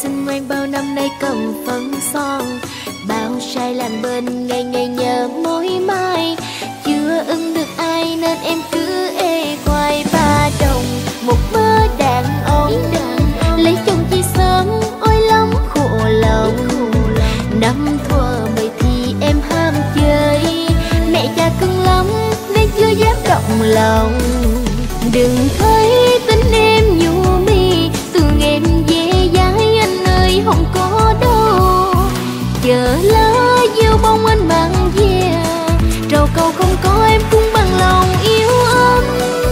xinh ngoan bao năm nay cầm phấn son, bao sai làng bên ngày ngày nhớ mối mai. Chưa ưng được ai nên em cứ ê khoai. Ba đồng một mớ đàn ông, lấy chồng chi sớm ôi lắm khổ lòng. Năm thuở mày thì em ham chơi, mẹ cha cưng lắm nên chưa dám động lòng. Đừng thấy tính em nhu mi, tưởng em dễ dãi anh ơi không có đâu. Chờ lá gieo bông anh mang về, trầu cầu không có em cũng bằng lòng yêu anh.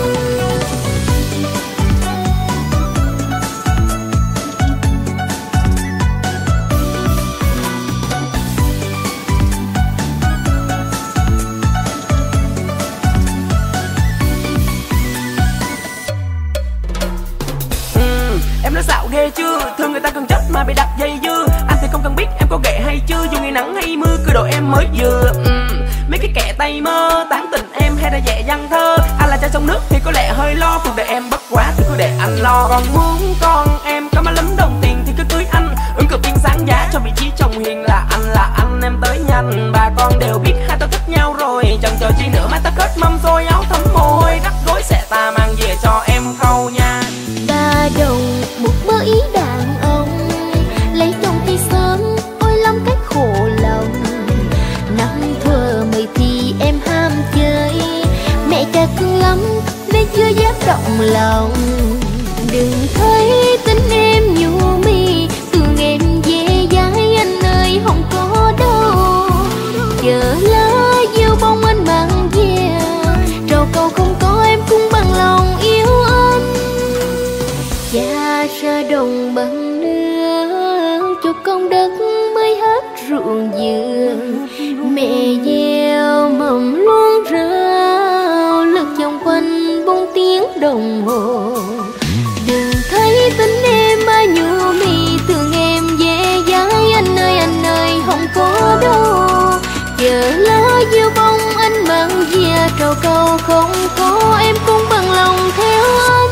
Em nói xạo ghê chưa, thương người ta cần chất mà bị đặt dây dưa. Anh thì không cần biết em có ghệ hay chưa, dù ngày nắng hay mưa cứ độ em mới vừa. Mấy cái kẻ tay mơ tán tình em hay là dẹ văn thơ. Anh là cha sông nước thì có lẽ hơi lo, cuộc đời em bất quá thì cứ để anh lo. Còn muốn con em có má lắm đồng tiền thì cứ cưới anh, ứng cử viên sáng giá cho vị trí chồng hiền là anh em tới nhanh. Bà con đều biết hai tao thích nhau rồi, chần chờ chi nữa mai ta kết mâm xôi áo thấm mồ hôi, rắc rối sẽ ta mang về cho em khâu nha. Ba đồng một mơ ý đàn ông, lấy chồng thì sớm ôi lắm cách khổ lòng. Năm thuở mày thì em ham chơi, mẹ cha cưng lắm nên chưa dám động lòng. Đừng thấy tính em nhu mi, tưởng em dễ dãi anh ơi không có đâu. Chờ lá gieo bông anh mang về, trầu cầu không có em cũng bằng lòng yêu anh. Cha ra đồng bằng nước cho con đất mới hết ruộng vườn. Mẹ gieo mầm luôn rau, lượt vòng quanh 4 tiếng đồng hồ. Đừng thấy tính em ba nhu mi, tưởng em dễ dãi anh ơi không có đâu. Chờ lá gieo bông anh mang về, trầu cầu không có em cũng bằng lòng theo anh.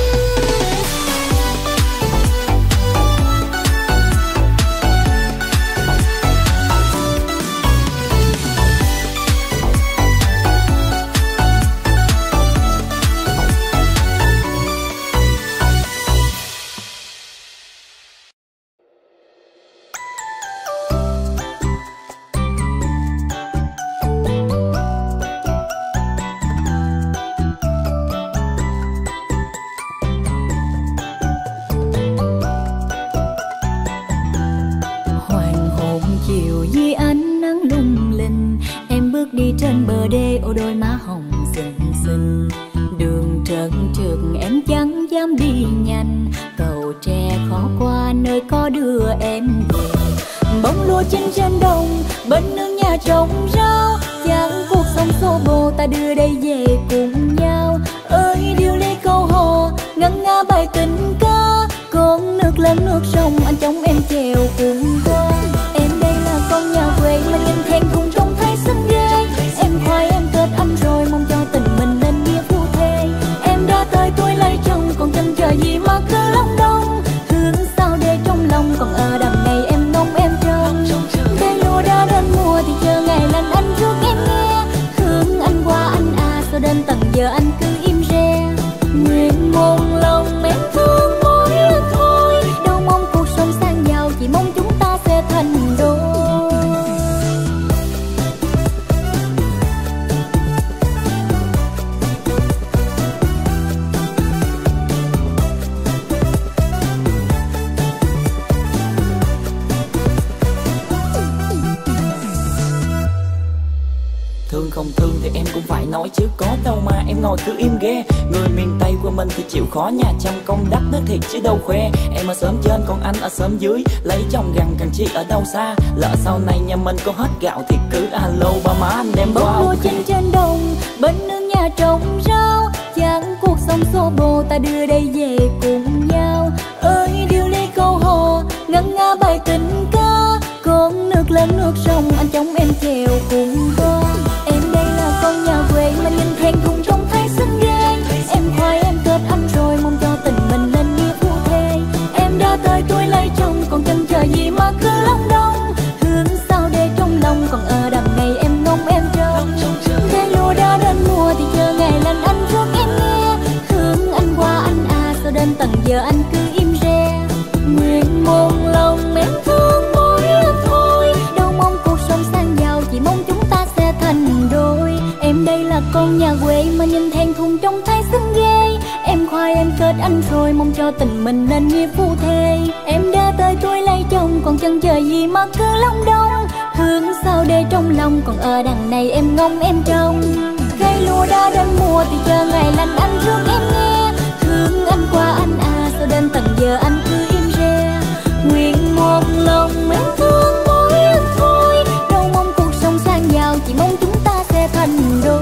Trên bờ đê ô đôi má hồng xinh xinh, đường trơn trượt em chẳng dám đi nhanh. Cầu tre khó qua nơi có đưa em về. Bông lúa chín trên đồng bên nương nhà trồng rau, chẳng cuộc sống xô bồ ta đưa đây về cùng nhau. Ơi điệu ly câu hò ngân nga bài tình ca, con nước lên nước sông anh chống em chèo cùng qua. Em đây là con nhà quê mà nhìn thèm cùng trông thấy xinh ghê. Em khoai em kết anh rồi mong cho tình mình nên nghĩa phu thê. Em đã tới tuổi lấy chồng còn chần chờ gì mà cứ lòng đông. Thương sao để trong lòng còn ở đằng này em ngóng em trông. Cây lúa đã đến mùa thì chờ ngày lên anh rước em nghe. Thương anh qua anh à sao đến tận giờ anh cứ im re. Nguyện một lòng em thương mỗi lần thôi, đâu mong cuộc sống sang giàu chỉ mong chúng ta sẽ thành đôi. Thương không thương thì em cũng phải nói chứ có đâu mà em ngồi cứ im ghê. Người miền Tây của mình thì chịu khó nhà trong công đất nước thiệt chứ đâu khoe. Em ở xóm trên còn anh ở xóm dưới, lấy chồng gần càng chi ở đâu xa. Lỡ sau này nhà mình có hết gạo thì cứ alo ba má anh đem qua. Bông lúa chín trên đồng bên nương nhà trồng rau, chẳng cuộc sống xô bồ ta đưa đây về cùng nhau. Ơi điệu ly câu hò ngân nga bài tình ca, con nước lên nước sông anh chống em chèo cùng qua. Em đây là con nhà quê mà nhìn thèm cùng trông thấy xinh ghê. Em khoai em kết anh rồi mong cho tình mình lên nghĩa phu thê. Em đã tới tuổi lấy chồng còn thùng trong tay xinh ghê. Em khoai em kết anh rồi, mong cho tình mình nên như phu thê. Em đã tới tuổi lấy chồng, còn chân chờ gì mà cứ long đong. Thương sao để trong lòng, còn ở đằng này em ngóng em trông. Cây lúa đã đến mùa thì chờ ngày lành anh rước em nghe. Thương anh qua anh à, sao đến tận giờ anh cứ im re. Nguyện một lòng em thương mỗi anh thôi, đâu mong cuộc sống sang giàu, chỉ mong chúng ta sẽ thành đôi.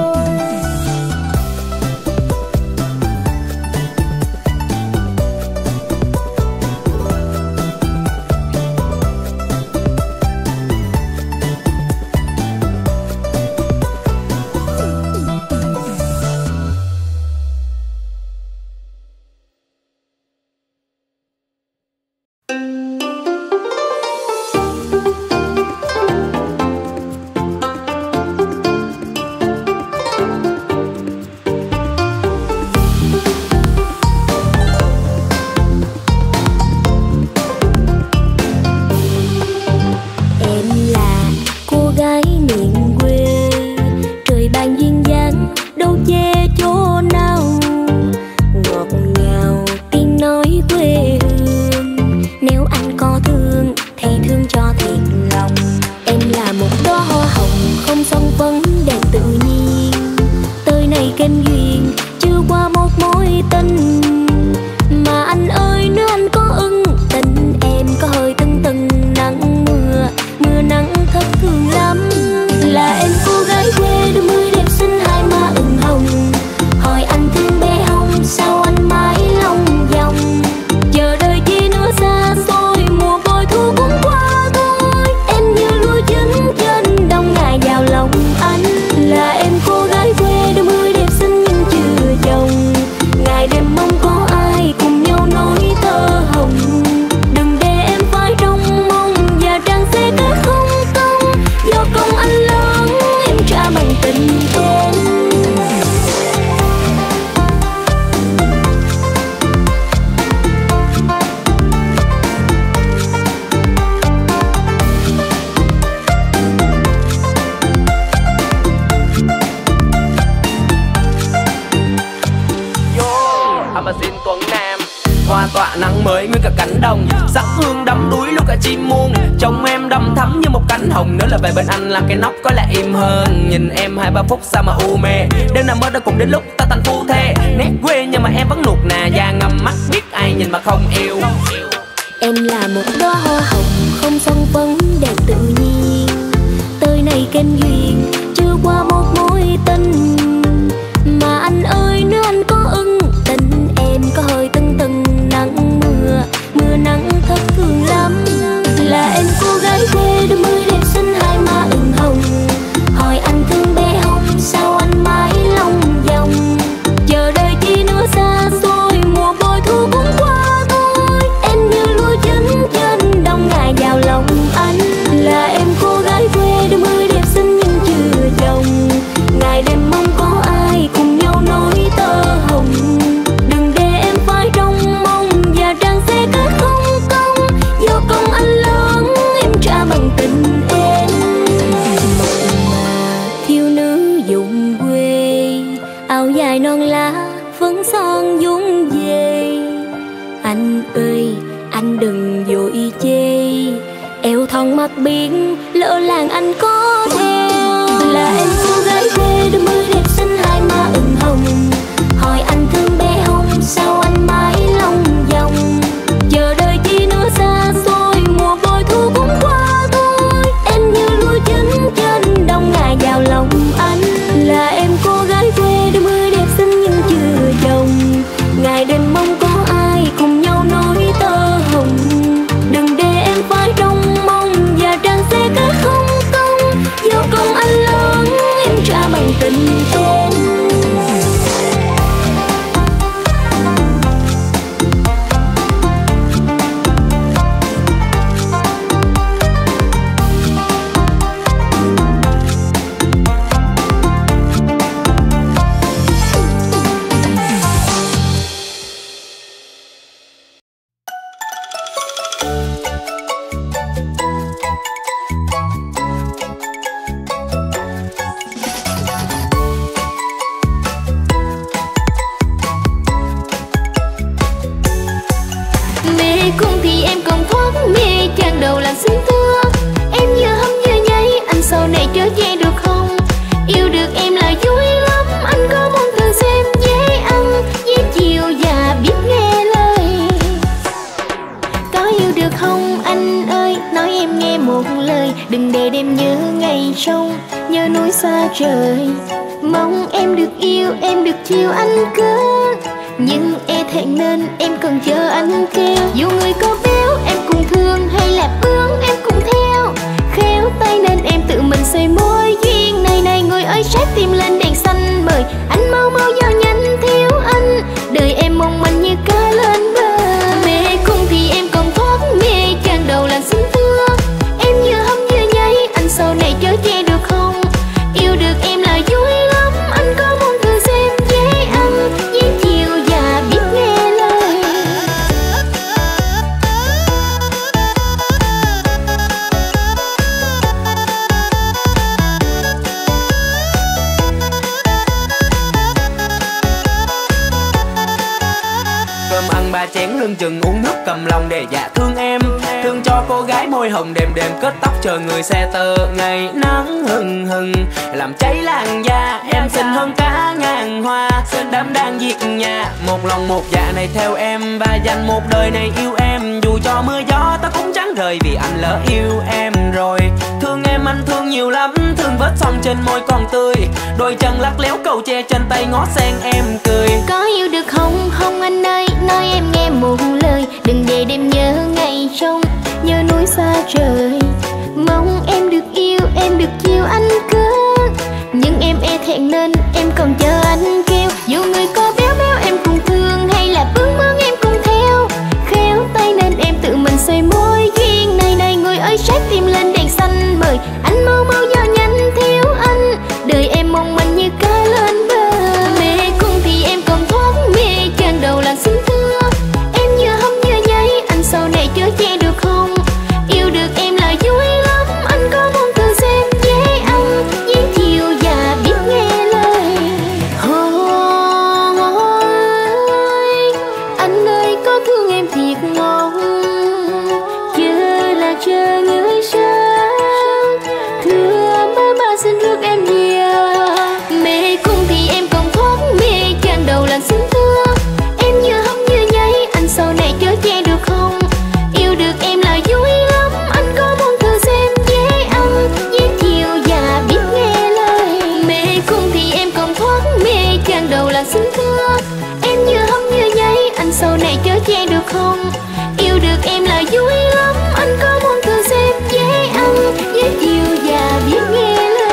Về bên anh làm cái nóc có lẽ im hơn. Nhìn em 2-3 phút sao mà u mê. Đêm nào mơ đã cùng đến lúc ta thành phu thê. Nét quê nhưng mà em vẫn nuột nà, da ngầm mắt biết ai nhìn mà không yêu. Em là một đóa hoa hồng không son phấn đẹp tự nhiên. Tới này kênh duyên chưa qua một mối tình. Mà anh ơi nếu anh có ưng tình em có hơi tưng tưng nắng mưa. Mưa nắng thất thường lắm. Là em cô gái quê đôi mươi đẹp xinh hai má ửng hồng. Hỏi anh thương bé không sao anh mãi lòng vòng. Chờ đợi chi nữa xa xôi mùa bội thu cũng qua thôi. Em như lúa chín trên đông ngày vào lòng anh. Là em cô gái quê đôi mươi đẹp xinh nhưng chưa chồng. Ngày đêm mong có ai cùng nhau nối tơ hồng. Đừng để em phải trông mong và trang xe cách không công. Do công anh lớn em trả bằng tình em. Mà thiếu nữ vùng quê áo dài non lá phấn son vung về. Anh ơi anh đừng vội chê, eo thon mặt biển lỡ làng anh có theo. Là em cô gái quê đôi mươi đẹp xinh hai má ửng hồng. Hỏi anh thương bé không sao anh mãi lòng vòng. Chờ đợi chi nữa xa xôi mùa bội thu cũng qua thôi. Em như lúa chín trên đông ngày vào lòng anh. Là em cô gái quê đôi mươi đẹp xinh nhưng chưa chồng. Ngày đêm mong có ai cùng nhau nối tơ hồng. Đừng để em phải trông mong và trang xe cách không công. Do công anh lớn em trả bằng tình nhớ núi xa trời. Mong em được yêu, em được chiều anh cơ. Nhưng e thẹn nên em cần chờ anh kêu. Dù người có béo em cùng thương, hay là bướng em cùng theo. Khéo tay nên em tự mình xây mối duyên này. Này người ơi sát tim lên đèn xanh, mời anh mau mau vào nhanh thiếu anh. Đời em mong manh như cá lên bờ. Mê cung thì em còn thoát mê, chàng đầu làng xinh thương. Em vừa hâm vừa nháy, anh sau này chớ che được không? Yêu được em là vui lắm, anh có muốn thử xem dễ ăn, dễ chiều và biết nghe lời. Cơm ăn 3 chén lưng chừng, uống nước cầm lòng để dạ thương em. Thương cho cô gái môi hồng đêm đêm kết tóc chờ người xe tơ. Ngày nắng hừng hừng làm cháy làn da, em xinh hơn cả ngàn hoa. Đám đang diệt nhà, một lòng một dạ này theo em. Và dành một đời này yêu em, dù cho mưa gió ta cũng chẳng rời. Vì anh lỡ yêu em rồi. Thương em anh thương nhiều lắm, thương vết son trên môi còn tươi. Đôi chân lắc léo cầu tre, trên tay ngó sen em cười. Có yêu được không, không anh ơi, nói em nghe một lời. Đừng để đêm nhớ ngày trông, nhớ núi xa trời. Mong em được yêu, em được chiều anh cơ. Nhưng em e thẹn nên em còn chờ anh kêu. Dù người có béo béo em cùng thương, hay là bướng bướng em cùng theo. Khéo tay nên em tự mình xây mối duyên này. Này người ơi sát tim lên đèn xanh, mời anh mau mau vào nhanh thiếu anh. Đời em mong manh như cá lên bờ. Mê cung thì em còn thoát mê, chàng đầu làng xinh thương. Em vừa hâm vừa nháy, anh sau này chớ che được không? Yêu được em là vui lắm, anh có muốn thử xem dễ ăn, dễ chiều và biết nghe lời. Ôi, anh ơi có thương em thiệt ngon, chờ là chờ người sang. Thưa má ba xin rước em về. Mê cung thì em còn thoát mê, chàng đầu làng xinh thương. Em vừa hâm vừa nháy, anh sau này chớ che được không? Yêu được em là vui lắm, anh có muốn thử xem dễ ăn, dễ chiều và biết nghe lời. Mê cung thì em còn thoát mê, chàng đầu làng xinh thương. Em vừa hâm vừa nháy, anh sau này chớ che được không? Yêu được em là vui lắm, anh có muốn thử xem dễ ăn, dễ chiều và biết nghe lời.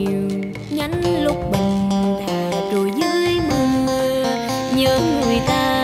nhớ người ta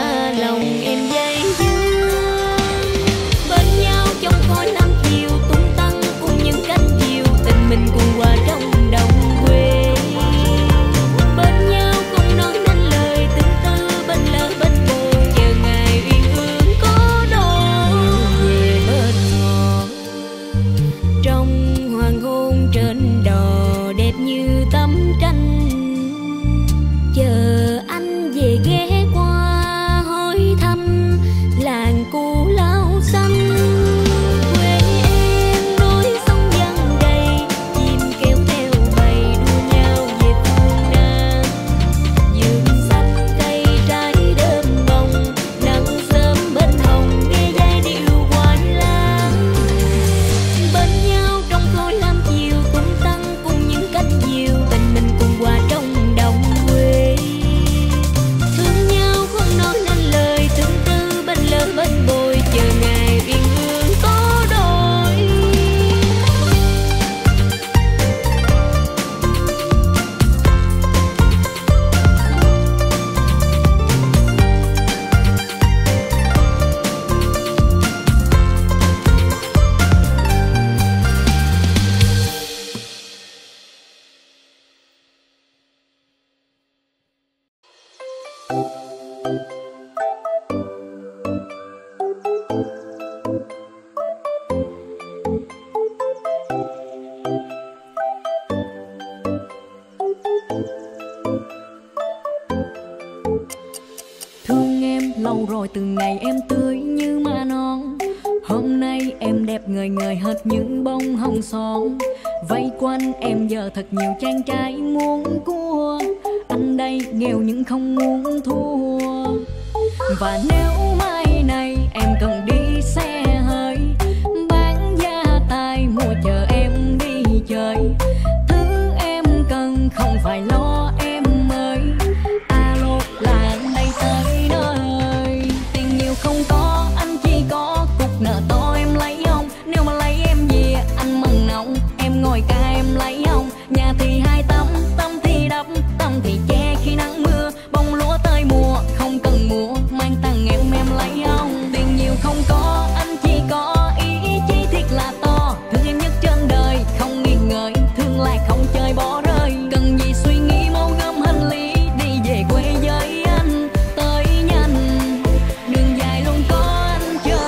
hồi từ ngày em tươi như ma non. Hôm nay em đẹp ngời ngời hệt như bông hồng son. Vây quanh em giờ thật nhiều chàng trai muốn cua. Anh đây nghèo nhưng không muốn thua. Và nếu mai này em cần đi xe hơi, bán gia tài mua chờ em đi chơi. Thứ em cần không phải lo em ơi, alo là anh đây tới nơi. Tiền nhiều không có, anh chỉ có cục nợ to em lấy không. Nếu mà lấy em về anh mừng nồng, em ngồi ca em lấy không. Nhà thì hai tấm, tâm thì đắp, tâm thì che khi nắng mưa. Bông lúa tới mùa không cần mua, mang tặng em lấy không. Tiền nhiều không có, anh chỉ có ý chí thiệt là to. Thương em nhất trên đời không nghi ngờ, thương là không chơi bỏ rơi. Cần gì suy nghĩ mau gom hành lý đi về quê với anh. Tới nhanh đường dài luôn có anh chờ.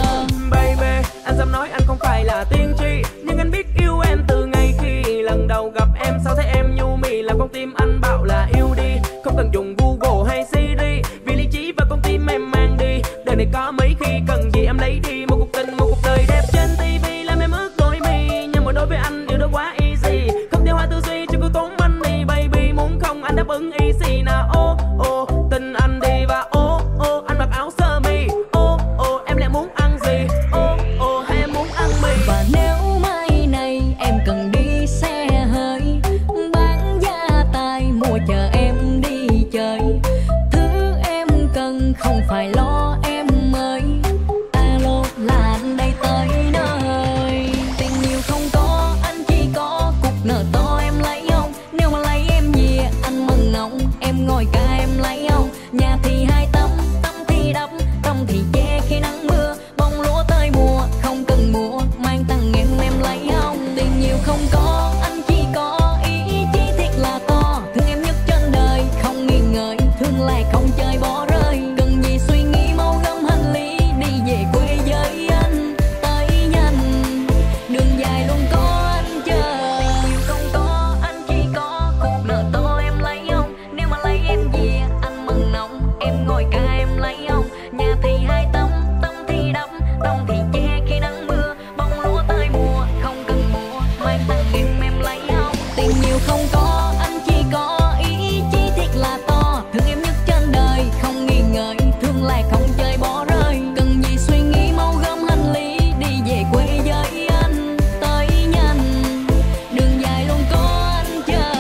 Baby, anh dám nói anh không phải là tiên tri, nhưng anh biết yêu em từ ngày khi lần đầu gặp em. Sao thấy em nhu mì làm con tim anh bảo là yêu đi. Không cần dùng Google hay Siri, vì lý trí và con tim em mang đi. Đời này có mấy khi cần gì em lấy đi. Một cuộc tình, một cuộc đời đẹp trên TV làm em ước đôi mi. Nhưng mà đối với anh điều đó quá easy, không theo hai tư duy cho cô tốn money. Baby muốn không anh đáp ứng easy nào. Ô ô tin anh đi và ô ô anh mặc áo sơ mi. Ô ô em lại muốn ăn gì. Ô ô hay em muốn ăn mì. Và nếu mai này em cần đi xe hơi, bán gia tài mua chờ em đi chơi. Thứ em cần không phải lo em ơi, alo là anh đây tới nơi. Tiền nhiều không có, anh chỉ có cục nợ to em lấy không. Nếu mà lấy em về anh mừng nồng, em ngồi ca em lấy không. Nhà thì hai tấm, tâm thì đắp, tâm thì che khi nắng mưa. Bông lúa tới mùa không cần mua, mang tặng em lấy không. Tiền nhiều không có, anh chỉ có ý chí thiệt là to. Thương em nhất trên đời không nghi ngờ, thương là không chơi bỏ rơi. Cần gì suy nghĩ mau gom hành lý đi về quê với anh. Tới nhanh đường dài luôn có anh chờ. Nhiều không có, anh chỉ có cục nợ to em lấy không. Nếu mà lấy em về anh mừng nồng, em ngồi ca em lấy không. Nhà thì hai tấm, tâm thì đắp, tâm thì che khi nắng mưa. Bông lúa tới mùa không cần mua, mang tặng em lấy không. Tiền nhiều không có, anh chỉ có ý chí thiệt là to. Thương em nhất trên đời không nghi ngờ, thương là không chơi bỏ rơi. Cần gì suy nghĩ mau gom hành lý đi về quê với anh. Tới nhanh đường dài luôn có anh chờ.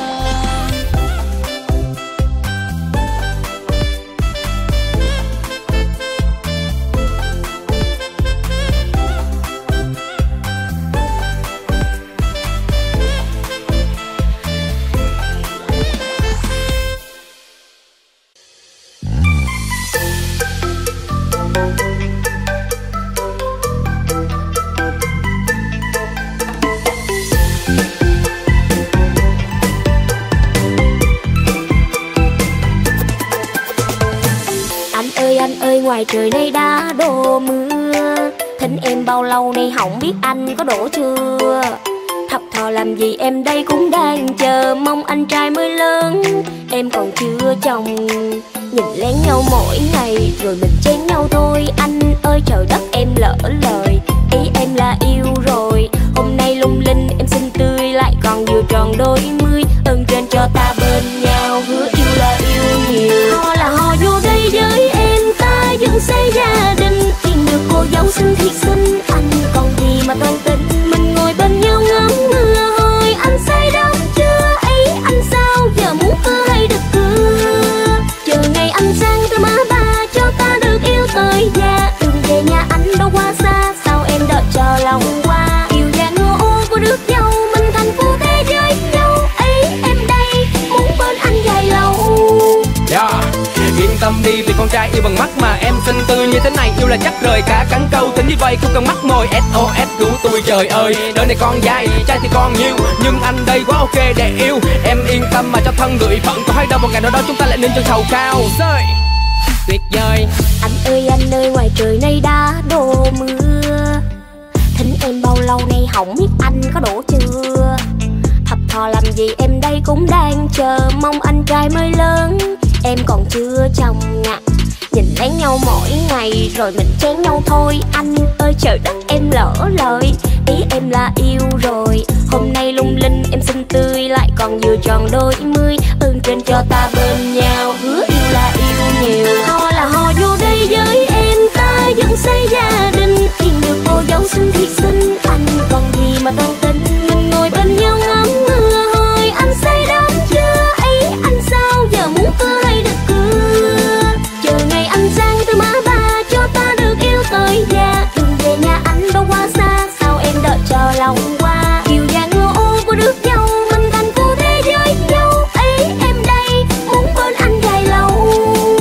Anh ơi ngoài trời nay đã đổ mưa, thỉnh em bao lâu nay không biết anh có đổ chưa. Thập thò làm gì em đây cũng đang chờ, mong anh trai mới lớn em còn chưa chồng. Nhìn lén nhau mỗi ngày rồi mình chén nhau thôi. Anh ơi trời đất em lỡ lời, ý em là yêu rồi. Hôm nay lung linh em xinh tươi lại còn vừa tròn đôi mươi. Ơn trên cho ta bên nhau, hứa yêu là yêu nhiều. Ho là ho vô đây với em, ta dựng xây gia đình. Tìm được cô dâu xinh thiệt xinh, anh còn gì mà toan tính. Mình ngồi bên nhau ngắm mưa hồi, anh say đắm chưa ấy. Anh sao giờ muốn cưa hay được cưa, chờ ngày anh sang tới má ba cho ta được yêu tới già. Đừng về nhà anh đâu quá xa, sao em đợi chờ lòng qua. Yêu già ngô ô của đứa dâu, mình thành phu thế giới nhau ấy. Em đây muốn bên anh dài lâu. Yên tâm đi vì con trai yêu bằng mắt mà em xinh tươi như thế này. Yêu là chắc rời cả cắn câu, tính như vậy không cần mắc mồi. SOS cứu tôi trời ơi, đời này con dài trai thì còn nhiều, nhưng anh đây quá ok để yêu. Em yên tâm mà cho thân gửi phận, có hay đâu một ngày nào đó chúng ta lại nên chân thầu cao. Rơi tuyệt vời. Anh ơi ngoài trời nay đã đổ mưa, thỉnh em bao lâu nay không biết anh có đổ chưa. Thập thò làm gì em đây cũng đang chờ, mong anh trai mới lớn em còn chưa chồng ngặt. nhìn lấy nhau mỗi ngày rồi mình chán nhau thôi. Anh ơi trời đất em lỡ lời, ý em là yêu rồi. Hôm nay lung linh em xinh tươi, lại còn vừa tròn đôi mươi. Ơn trên cho ta bên nhau, hứa yêu là yêu nhiều. Ho là ho vô đây với em, ta vẫn xây gia đình. Hiền được cô dâu xinh thì xinh, anh còn gì mà toan tính. Mình ngồi bên nhau ngắm mưa thôi, anh say đắm chưa ấy. Anh sao giờ muốn cưa hay được cưa, chờ ngày anh sang từ má ba cho ta được yêu tới già. Đường về nhà anh đâu quá xa, sao em đợi chờ lòng qua. Kiều vàng ngô ô của đứa dâu, mình thành cô thế giới nhau ấy. Em đây muốn bên anh dài lâu.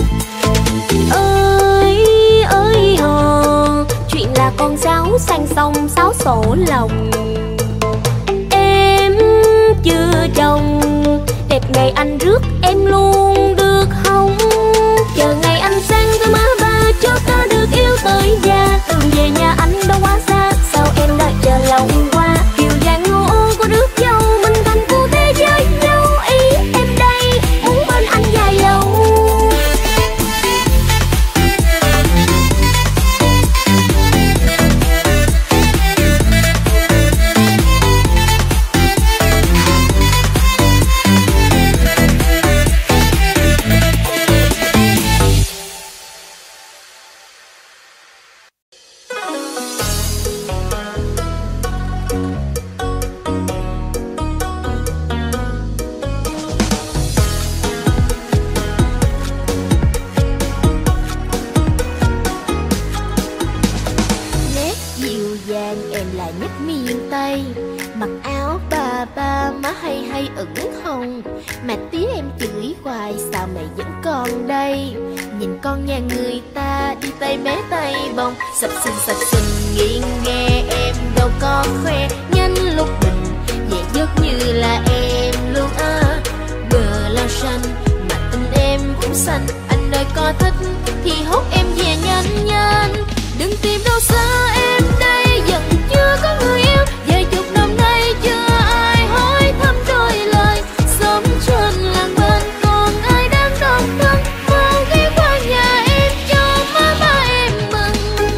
Ơi ơi hò, chuyện là con cháu sang sông sáo sổ lòng. Em chưa chồng, đẹp ngày anh rước em luôn được không? Chờ ngày anh sang với má ba cho ta được yêu tới già. Đường về nhà anh đâu quá xa, sao em đợi chờ lòng qua. Kiều vàng ngô ô của đứa dâu, mình thành cô thế giới nhau ý. Em đây muốn bên anh dài lâu. Nét dịu dàng em là nhất miền Tây, mặc áo bà ba má hay hay ửng hồng. Mà tía em chửi hoài sao mày vẫn còn đây. Nhìn con nhà người ta đi tay bé tay bồng, sập sình nghiêng nghe em đâu có khoe. Nhanh lúc mình về giấc như là em luôn á. Bờ lao xanh mà tình em cũng xanh. Anh ơi có thích thì hốt em về nhanh nhanh. Đừng tìm đâu xa em đây vẫn chưa có người yêu. Về chục năm nay chưa ai hỏi thăm đôi lời. Sống trên làng bên còn ai đang độc thân. Mau ghé qua nhà em cho má ba em mừng.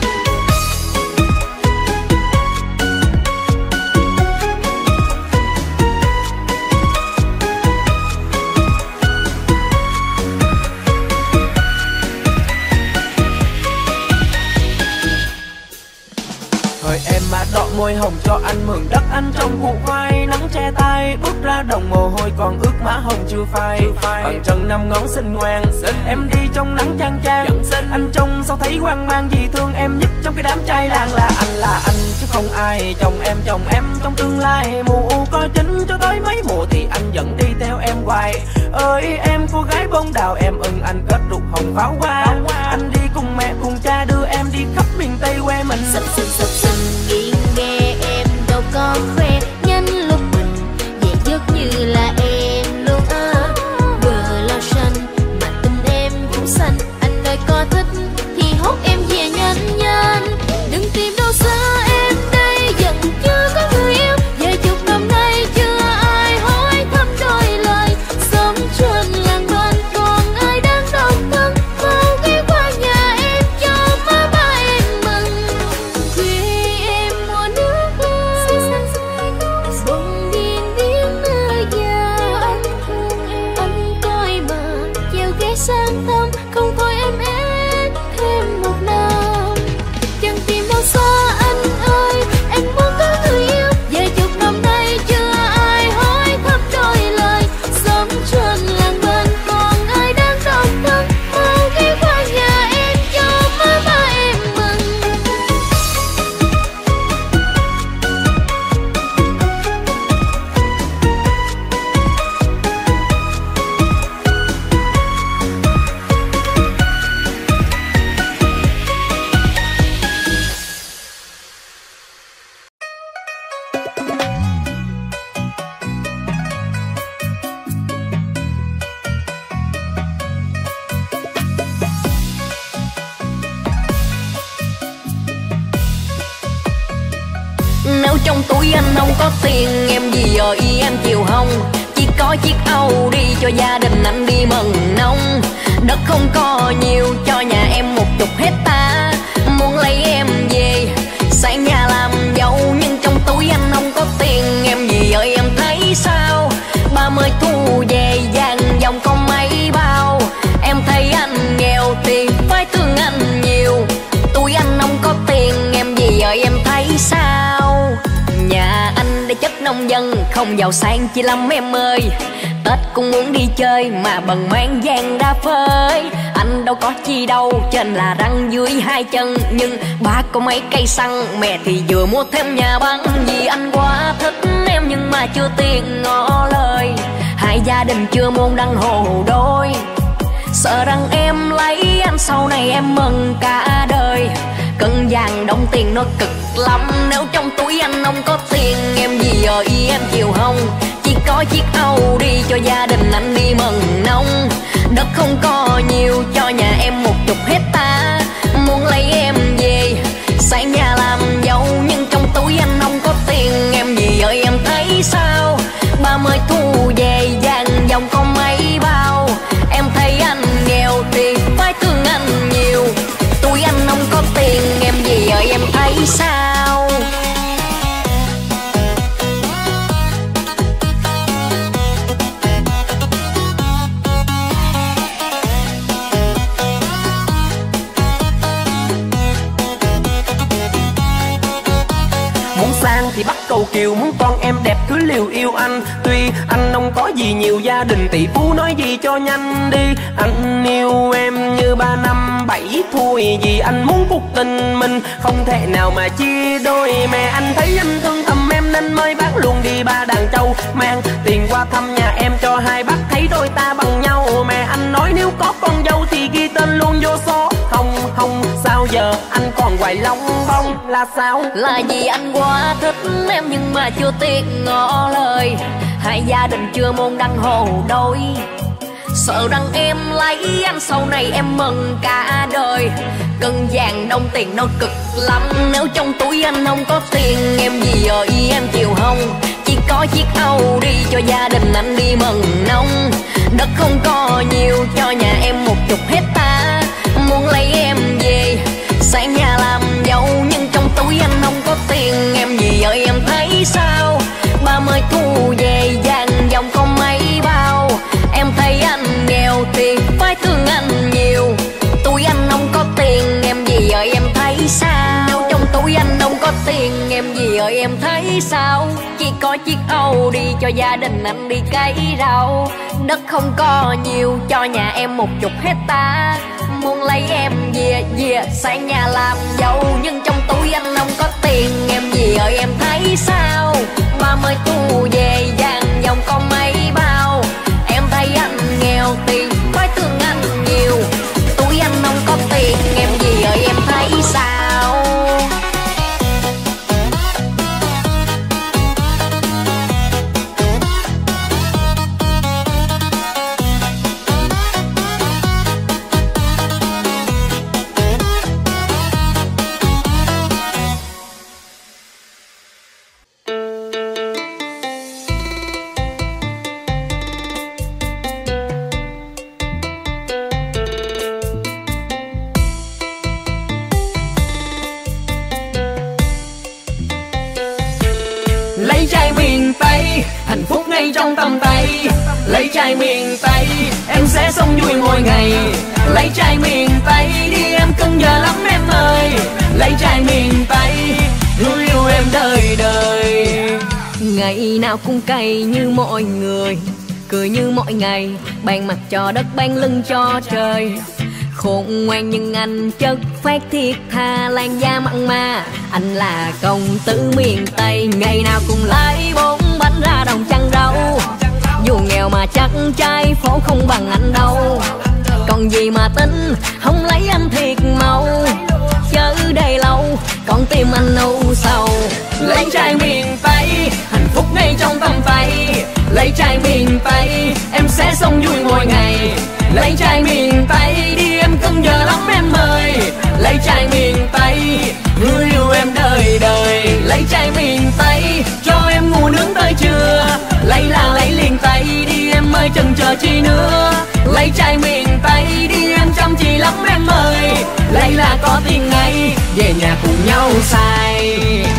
Hỡi em má đọ môi hồng cho anh mượn đất anh trong củ khoai. Nắng che tay bước ra đồng mồ hôi còn ướt má hồng chưa phai. Bằng chân năm ngón xinh ngoan, em đi trong nắng chang chang. Anh trông sao thấy hoang mang, vì thương em nhất trong cái đám trai làng. Là anh chứ không ai. Chồng em trong tương lai. Mùa u có chính cho tới mấy mùa thì anh vẫn đi theo em hoài. Ơi em cô gái bông đào, em ưng anh kết đục hồng pháo hoa. Anh đi cùng mẹ cùng cha đưa em đi khắp miền Tây quê mình. Sập sình nghiêng nghe em đâu có khoe. Nhanh lúc mình về giấc như là em luôn á. Bờ lao xanh mà tình em cũng xanh. Anh ơi có thích thì hốt em về nhanh nhanh. Đừng tìm đâu xa em đây vẫn chưa có người yêu. Về chục năm nay chưa ai hỏi thăm đôi lời. Sống trên làng bên còn ai đang độc thân. Mau ghé qua nhà em cho má ba em mừng. Khuya em mua nước bông điên điên nơi già. Anh coi mà treo ghé sang thăm. Không thôi em ép thêm một năm. Chẳng tìm đâu xa anh ơi, em muốn có người yêu. Về chục năm nay chưa ai hỏi thăm đôi lời. Sống trên làng bên còn ai đang độc thân. Mau ghé qua nhà em cho má ba em mừng. Nếu trong túi anh không có tiền, em gì giờ y em chịu không? Chỉ có chiếc Audi cho gia đình anh đi mừng nông. Đất không có nhiều cho nhà chục hecta, muốn lấy em về sang nhà làm dâu, nhưng trong túi anh không có tiền. Em gì ơi em thấy sao, 30 thu về vàng dòng có mấy bao. Em thấy anh nghèo thì phải thương anh nhiều, túi anh không có tiền. Em gì ơi em thấy sao, nhà anh để chất nông dân không giàu sang chi lắm em ơi. Tết cũng muốn đi chơi mà bần mang vàng ra phơi. Anh đâu có chi đâu, trên là răng dưới hai chân, nhưng ba có mấy cây xăng, mẹ thì vừa mua thêm nhà băng. Vì anh quá thích em nhưng mà chưa tiền ngỏ lời, hai gia đình chưa môn đăng hồ đôi. Sợ rằng em lấy anh sau này em mừng cả đời. Cân vàng đồng tiền nó cực lắm, nếu trong túi anh không có tiền. Em gì ơi em chịu không, chỉ có chiếc Audi cho gia đình anh đi mừng nông. Đất không có nhiều cho nhà em 10 hecta, muốn lấy em về sang nhà làm dâu, nhưng trong túi anh không có tiền. Em gì ơi em thấy sao, 30 thu về vàng dòng có mấy bao. Em thấy anh nghèo thì phải thương anh nhiều, túi anh không có tiền. Em gì ơi em thấy sao. Muốn sang thì bắt cầu kiều, muốn con em đẹp cứ liều yêu anh. Tuy anh không có gì nhiều, gia đình tỷ phú nói gì cho nhanh đi. Anh yêu em như 3 năm 7 thôi, vì anh muốn cuộc tình mình không thể nào mà chia đôi. Mẹ anh thấy anh thương thầm em nên mới bán luôn đi 3 đàn trâu, mang tiền qua thăm nhà em cho hai bác thấy đôi ta bằng nhau. Mẹ anh nói nếu có con dâu thì ghi tên luôn vô số. Không sao giờ anh còn hoài long bông là sao? Là vì anh quá thích em nhưng mà chưa tiền ngỏ lời, hai gia đình chưa môn đăng hồ đôi. Sợ rằng em lấy anh sau này em mừng cả đời. Cân vàng đồng tiền nó cực lắm, nếu trong túi anh không có tiền. Em gì ơi em chịu không, chỉ có chiếc Audi cho gia đình anh đi mừng nông. Đất không có nhiều cho nhà em 10 hecta, muốn lấy em về sang nhà làm dâu, nhưng trong túi anh không có tiền. Em gì ơi em thấy sao, 30 thu về vàng dòng có mấy bao. Em thấy anh nghèo thì phải thương anh nhiều, túi anh không có tiền. Em gì ơi em thấy sao, nếu trong túi anh không có tiền. Em gì ơi em thấy sao, chỉ có chiếc Audi cho gia đình anh đi cấy rau. Đất không có nhiều cho nhà em 10 hecta, muốn lấy em về sang nhà làm dâu, nhưng trong túi anh không có tiền. Em gì ơi em thấy sao, 30 thu về vàng dòng có mấy bao. Em thấy anh nghèo thì phải thương anh nhiều, túi anh không có tiền. Em gì ơi em thấy sao. Lấy trai miền Tây, hạnh phúc ngay trong tầm tay. Lấy trai miền Tây, em sẽ sống vui mỗi ngày. Lấy trai miền Tây đi em cưng giờ lắm em ơi. Lấy trai miền Tây, người yêu em đời đời. Ngày nào cũng cay như mọi người, cười như mọi ngày, ban mặt cho đất ban lưng cho trời. Khôn ngoan nhưng anh chất phát thiết tha, làn da mặn mà anh là công tử miền Tây. Ngày nào cũng lấy 4 bánh ra đồng chăn rau, dù nghèo mà chắc trai phố không bằng anh đâu. Còn gì mà tính không lấy anh thiệt mau, chớ đây lâu con tim anh âu sầu. Lấy trai miền Tây, hạnh phúc ngay trong tầm tay. Lấy trai miền Tây, em sẽ sống vui mỗi ngày. Lấy trai miền Tây đi em cưng giờ lắm em ơi. Lấy trai miền Tây, người yêu em đời đời. Lấy trai miền Tây, cho em ngủ nướng tới trưa. Lấy là lấy liền tay đi em ơi, chần chờ chi nữa. Lấy trai miền Tây đi em chăm chỉ lắm em ơi. lấy là có tiền ngay, về nhà cùng nhau xài.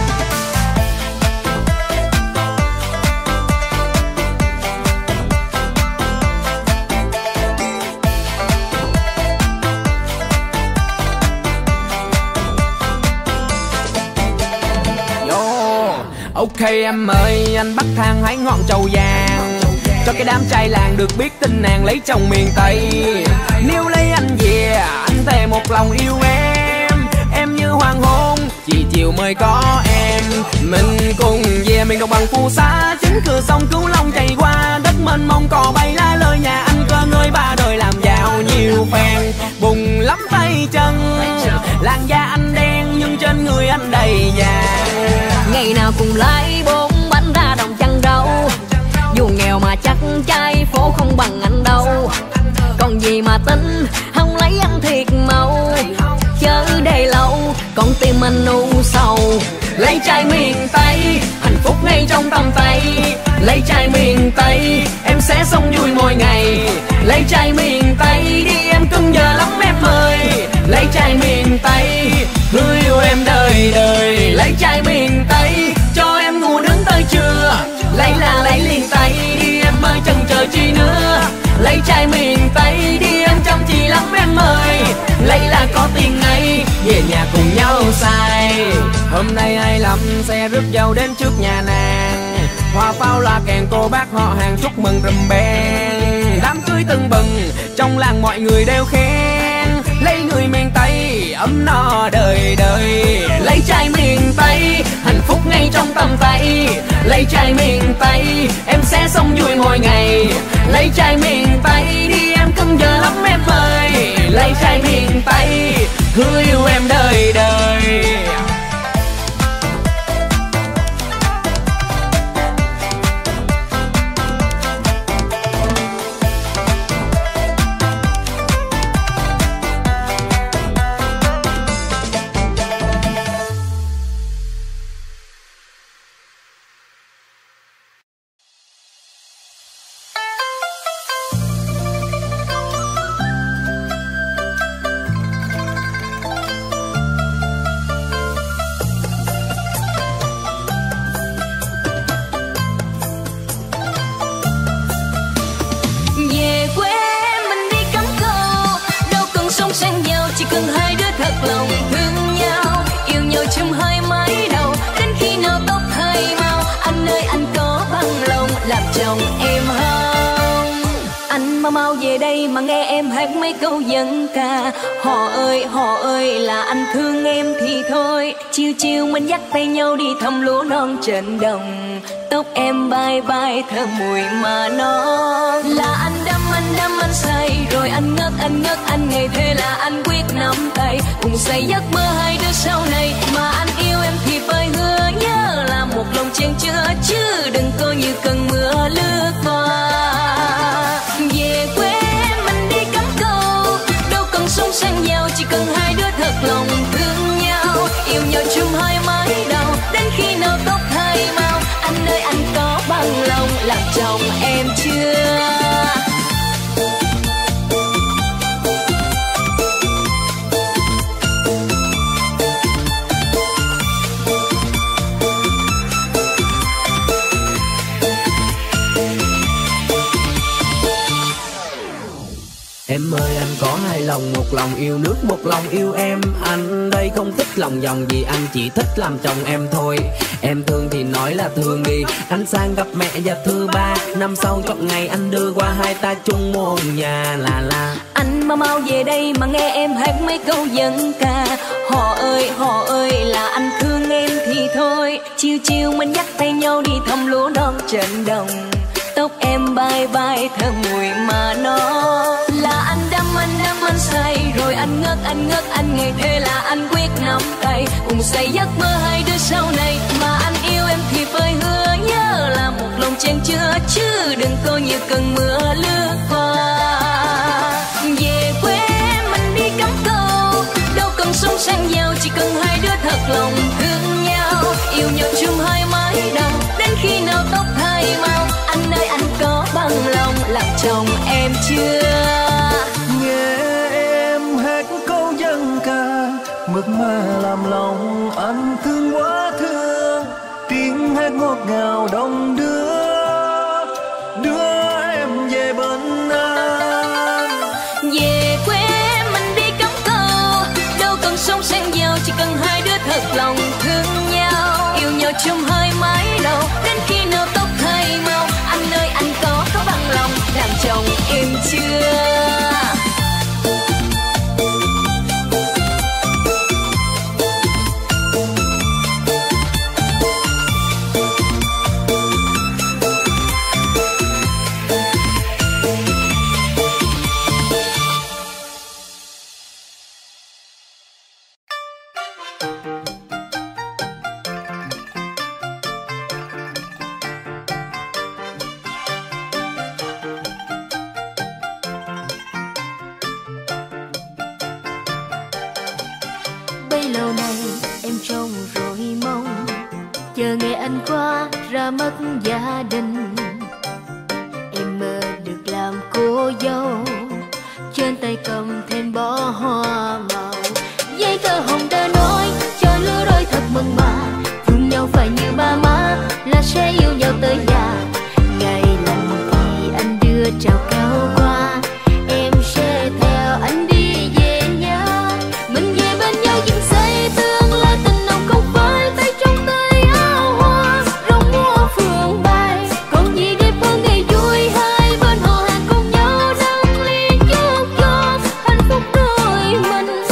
Ok em ơi, anh bắt thang hái ngọn trầu vàng, cho cái đám trai làng được biết tin nàng lấy chồng miền Tây. Nếu lấy anh về, anh thề một lòng yêu em như hoàng hôn, chỉ chiều mới có em. Mình cùng về miền đồng bằng phù sa, chính cửa sông Cửu Long chảy qua, đất mênh mông cò bay lá lời nhà anh cơ ngơi ba đời làm giàu nhiều phen. Bùng lắm tay chân, làn da anh đen nhưng trên người anh đầy vàng. Ngày nào cùng lái 4 bánh ra đồng chăn rau, dù nghèo mà chắc trai phố không bằng anh đâu. Còn gì mà tính, không lấy anh thiệt màu, chớ để lâu con tim anh u sầu. Lấy trai miền Tây, hạnh phúc ngay trong tầm tay. Lấy trai miền Tây, em sẽ sống vui mỗi ngày. Lấy trai miền Tây, đi em cưng giờ lắm em ơi. Lấy trai miền Tây, người yêu em đời đời. Lấy trai miền Tây, cho em ngủ đứng tới trưa. Lấy là lấy liền tay, đi em ơi chần chờ chi nữa. Lấy trai miền Tây, đi em chăm chỉ lắm em ơi. Lấy là có tiền ngay, về nhà cùng nhau xài. Hôm nay ai lắm xe rước dâu đến trước nhà nàng, hoa pháo loa kèn cô bác họ hàng chúc mừng rùm beng. Đám cưới tưng bừng, trong làng mọi người đều khen. Lấy người miền Tây, ấm no đời đời. Lấy trai miền Tây, hạnh phúc ngay trong tầm tay. Lấy trai miền Tây, em sẽ sống vui mỗi ngày. Lấy trai miền Tây, đi em cưng giờ lắm em ơi. Lấy trai miền Tây, người yêu em đời đời. Mau về đây mà nghe em hát mấy câu dân ca. Họ ơi là anh thương em thì thôi. Chiều chiều mình dắt tay nhau đi thăm lúa non trên đồng. Tóc em bay bay thơm mùi mà non. Là anh đắm anh say. Rồi anh ngất anh ngày thế là anh quyết nắm tay. Cùng xây giấc mơ hai đứa sau này. Mà anh yêu em thì phải hứa nhớ là một lòng chen chứa. Chứ đừng coi như cơn mưa lướt qua. Về quê mình đi cắm câu, đâu cần súng sang giàu, chỉ cần hai đứa thật lòng thương nhau. Yêu nhau chung hai mái đầu, đến khi nào tóc hai màu. Anh ơi anh có bằng lòng làm chồng em chưa? Em ơi anh có hai lòng, một lòng yêu nước, một lòng yêu em. Anh đây không thích lòng vòng gì, anh chỉ thích làm chồng em thôi. Em thương thì nói là thương đi, anh sang gặp mẹ và thưa ba. Năm sau chọn ngày anh đưa qua hai ta chung một nhà là. Anh mà mau về đây mà nghe em hát mấy câu dân ca. Họ ơi là anh thương em thì thôi. Chiều chiều mình dắt tay nhau đi thăm lúa non trên đồng. Tóc em bay bay thơm mùi mà nó. Là anh đắm anh say. Rồi anh ngất anh ngày thế là anh quyết nắm tay. Cùng xây giấc mơ hai đứa sau này. Mà anh yêu em thì phải hứa nhớ là một lòng chen chứa. Chứ đừng coi như cơn mưa lướt qua. Về quê mình đi cắm câu, đâu cần súng sang giàu, chỉ cần hai đứa thật lòng thương nhau. Yêu nhau chung hai mái đầu, đến khi nào tóc hai màu. Anh ơi anh có bằng lòng làm chồng em chưa? Nghe em hát câu dân ca, mực mà làm lòng anh thương quá thương. Tiếng hát ngọt ngào đông đưa em về bên anh. Về quê mình đi cắm câu, đâu cần sông sang giàu, chỉ cần hai đứa thật lòng thương nhau. Yêu nhau chung hơi mái đầu, đến khi nào tóc thay màu. Anh ơi anh có bằng lòng làm chồng em chưa? Lâu nay em trông rồi mong, chờ ngày anh qua ra mất gia đình. Em mơ được làm cô dâu, trên tay cầm thêm bó hoa màu. Dây tơ hồng đã nói cho lứa đôi thật mừng mà, thương nhau phải như ba má là sẽ yêu nhau tới già. Ngày lành thì anh đưa trao cao qua, em sẽ theo anh đi về nhà. Mình về bên nhau dựng xây tương lai, tình nồng không phải tay trong tay áo hoa rong mua phượng bay. Còn gì đẹp hơn ngày vui hai bên họ hàng cùng nhau nâng ly chúc cho hạnh phúc đôi mình.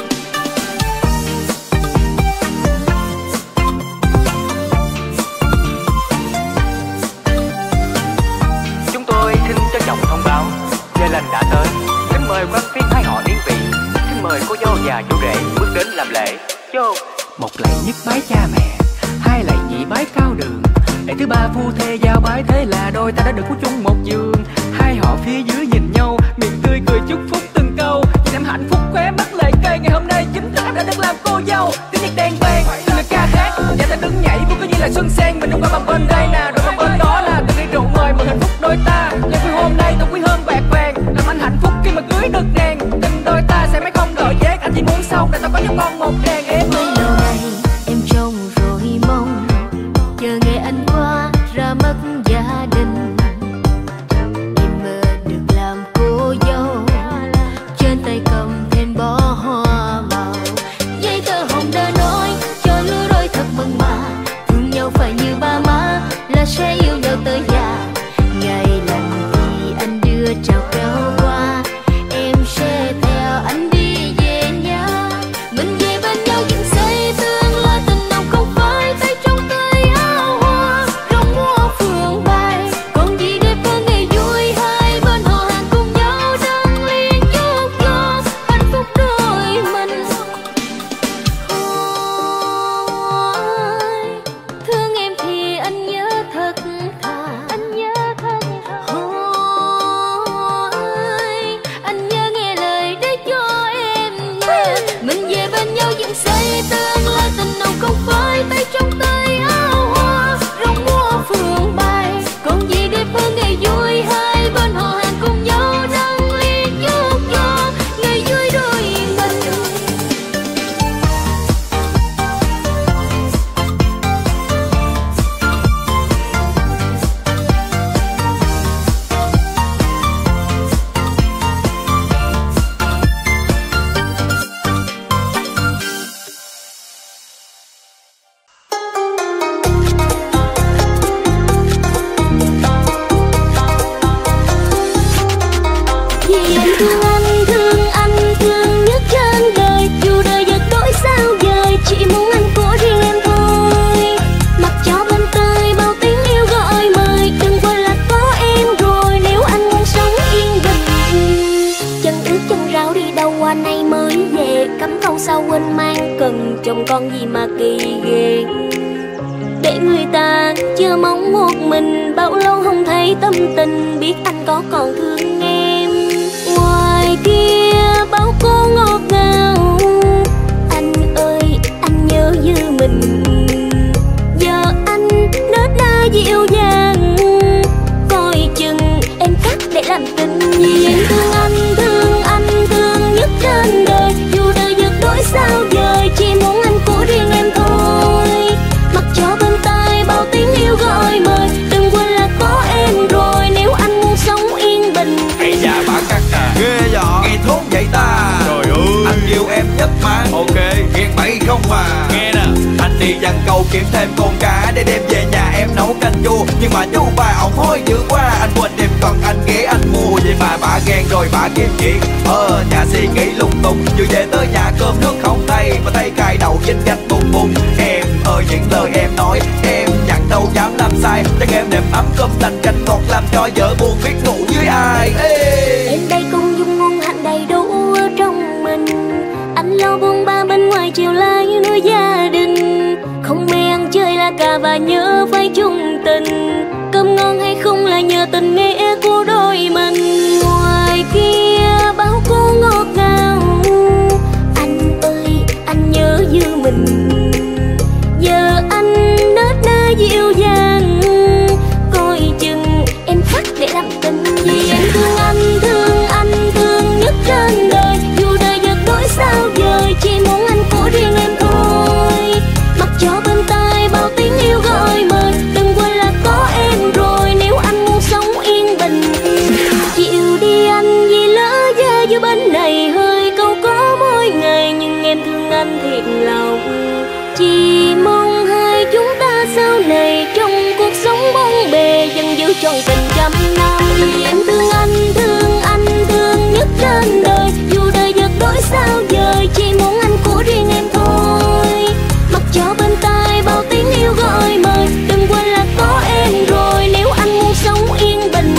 Chúng tôi xin trân trọng thông báo giờ lành đã tới. Kính mời quan viên hai họ niên vị, xin mời cô dâu và chú rể bước đến làm lễ. Vô. Một lạy nhất bái cha mẹ, hai lạy nhị bái cao đường, lạy thứ ba phu thê giao bái, thế là đôi ta đã được có chung một giường. Hai họ phía dưới nhìn nhau, miệng tươi cười chúc phúc từng câu. Nhìn em hạnh phúc khóe mắt lệ cây, ngày hôm nay chính thức em đã được làm cô dâu. Tiếng nhạc đèn vang, lời ca hát, và ta đứng nhảy vui cứ như là xuân sen. Mình đúng qua bằng bên đây nè, rồi bằng bên đó là từng ly rượu mời mừng hạnh phúc đôi ta. Ngày vui hôm nay thật quý hơn bạc vàng, làm anh hạnh phúc khi mà cưới được nàng. Tình đôi ta sẽ mãi không đổi giác, anh chỉ muốn sau này ta có nhau con một đàn em. Mấy lâu nay em trông rồi mong, chờ ngày anh qua ra mất gia đình. Em mơ được làm cô dâu, trên tay cầm thêm bó hoa màu. Dây tơ hồng đã nói cho lứa đôi thật mừng mà, thương nhau phải như ba má là sẽ yêu nhau tới già. Ngày lành thì anh đưa trao cao qua, em sẽ theo anh đi về nhà. Mình về bên nhau dựng xây tương lai, tình nồng không phải tay trong tay áo hoa rong mua phượng bay. Còn gì đẹp hơn ngày vui hai bên họ hàng cùng nhau nâng ly chúc cho hạnh phúc đôi mình. Ôi, thương em thì anh nhớ thật thà, anh nhớ thật thà. Ôi, anh nhớ nghe lời để cho em nghe. Mình về bên nhau dựng xây tương lai, tình nồng không phải tay trong tay áo hoa rong mua phượng bay. Còn gì đẹp hơn ngày vui hai bên họ hàng cùng nhau nâng ly chúc cho ngày vui đôi mình. Vì anh thương nhất trên đời. Dù đời giật đổi sao dời, chỉ muốn anh của riêng em thôi. Mặc cho bên tai bao tiếng yêu gọi mời, đừng quên là có em rồi nếu anh muốn sống yên bình. Chân ướt chân ráo đi đâu qua nay mới về, cắm câu sao quên mang cần chồng con gì mà kỳ ghê. Để người ta chờ mong một mình, bao lâu không thấy tâm tình, biết anh có còn thương em. Ngoài kia bao cô ngọt ngào, anh ơi anh nhớ như mình. Giờ anh nết na dịu dàng, coi chừng em cắt để làm tình. Vì em thương anh, thương nhất trên đời. Dù đời giật đổi sao dời, kiếm thêm con cá để đem về nhà em nấu canh chua. Nhưng mà chú ba ổng hối dữ quá, anh quên đem còn anh ghé anh mua. Vậy mà bà ghen rồi bà kiếm chuyện nhà suy nghĩ lung tung. Vừa về tới nhà cơm nước không thay, mà tay cài đầu vinh gạch bùng bùng. Em ơi những lời em nói em nhận đâu dám làm sai. Chắc em đệm ấm cơm lành canh ngọt làm cho vợ buồn biết ngủ với ai. Em đây cũng dung ngon hạnh đầy đủ ở trong mình. Anh lo buông ba bên ngoài chiều lai nuôi gia đình. Không mê ăn chơi là cả và nhớ phải chung tình. Cơm ngon hay không là nhờ tình nghĩa của đôi mình. Ngoài kia bao cô ngọt ngào, anh ơi anh nhớ như mình. Giờ anh nết na dịu dàng, coi chừng em chắc để làm tình. Vì em thương anh, thương anh, thương nhất trên đời. Dù đời giật đổi sao dời, chỉ muốn anh của riêng em thôi. Mặc cho bên tai bao tiếng yêu gọi mời, đừng quên là có em rồi nếu anh muốn sống yên bình. Chịu đi anh vì lỡ ra giữa bên này hơi câu có mỗi ngày. Nhưng em thương anh thiệt lòng, chỉ mong hai chúng ta sau này trong cuộc sống bóng bề vẫn giữ trọn tình trăm năm. Em thương anh, thương anh, thương nhất trên đời. Dù đời giật đổi sao dời, chỉ muốn anh của riêng em thôi. Mặc cho bên tai bao tiếng yêu gọi mời, đừng quên là có em rồi nếu anh muốn sống yên bình.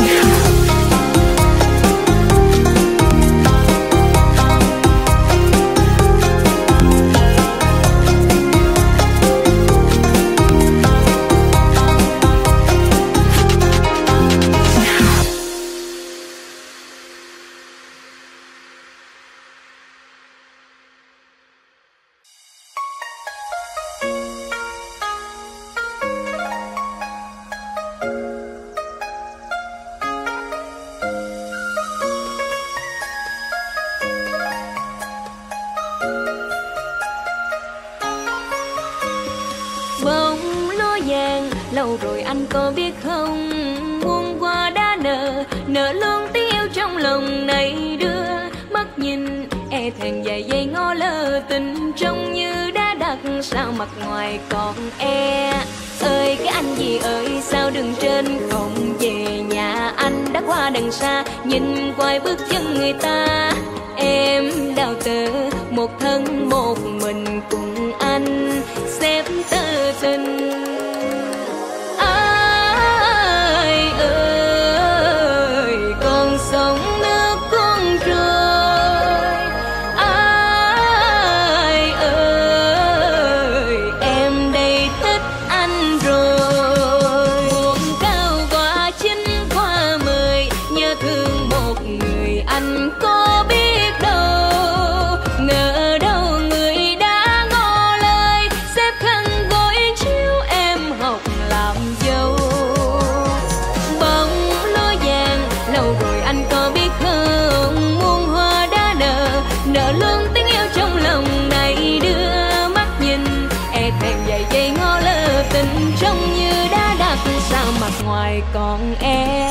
Bông lúa vàng lâu rồi anh có biết không, muôn hoa đã nở, nở luôn tiếng yêu trong lòng này đưa. Mắt nhìn e thẹn vài giây ngó lơ, tình trông như đã đặt sao mặt ngoài còn e. Ơi cái anh gì ơi sao đường trên không về nhà, anh đã qua đằng xa nhìn quay bước chân người ta. Em đào tơ một thân một mình cùng anh xếp tơ tình. Ai ơi con sông nước con trôi, ai ơi em đây thích anh rồi. Buồn cao qua 9 qua 10, nhớ thương một người anh có biết đâu. Ngờ đâu người đã ngỏ lời, xếp khăn gối chiếu em học làm dâu. Bông lúa vàng lâu rồi anh có biết không, muôn hoa đã nở, nở luôn tiếng yêu trong lòng này đưa. Mắt nhìn e thẹn vài giây ngó lơ, tình trông như đã đặt sao mặt ngoài còn e.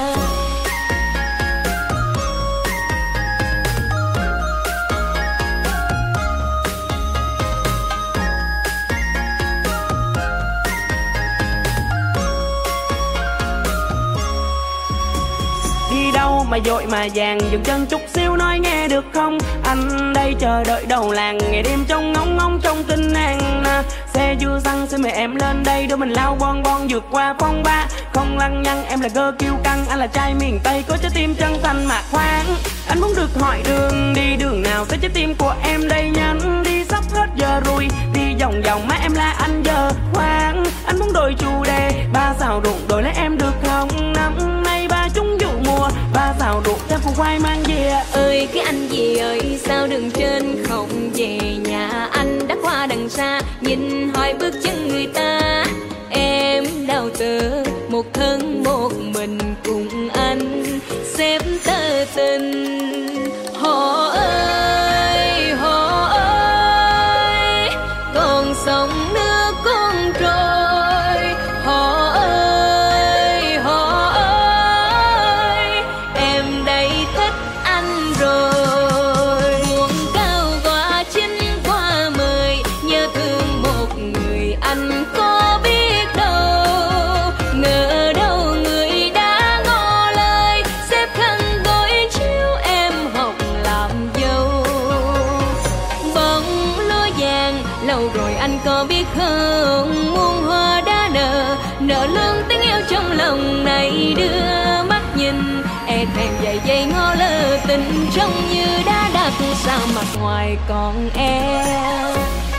Đi đâu mà vội mà vàng, dừng chân chút xíu nói nghe được không. Anh đây chờ đợi đầu làng, ngày đêm trông ngóng ngóng trong tinh nàng. Xe chưa xăng xin mời em lên đây, đôi mình lao bon bon vượt qua phong ba. Không lăng nhăng em là girl kiêu căng, anh là trai miền Tây có trái tim chân thành mà khoan. Anh muốn được hỏi đường đi đường nào, tới trái tim của em đây nhanh đi, sắp hết giờ rồi. Đi vòng vòng má em là anh giờ khoan. Anh muốn đổi chủ đề, ba xào ruộng đổi lấy em được không. Năm nay ba chúng vụ mùa, ba xào ruộng thêm củ khoai mang về. Ơi cái anh gì ơi sao đường trên không về nhà, anh đã qua đằng xa nhìn hỏi bước chân người ta. Em đào tơ một thân một mình cùng anh xếp tơ tình. Họ ơi con sông nước con trôi. Họ ơi em đây thích anh rồi. Buồn cao qua 9 qua 10, nhớ thương một người anh trông như đã đặt sao mặt ngoài còn e.